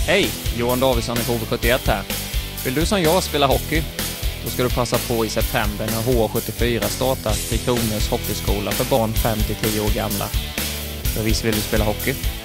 Hej, Johan Davidsson i HV71 här. Vill du som jag spela hockey? Då ska du passa på i september när H74 startar till Kronors hockeyskola för barn 5-10 år gamla. För visst vill du spela hockey?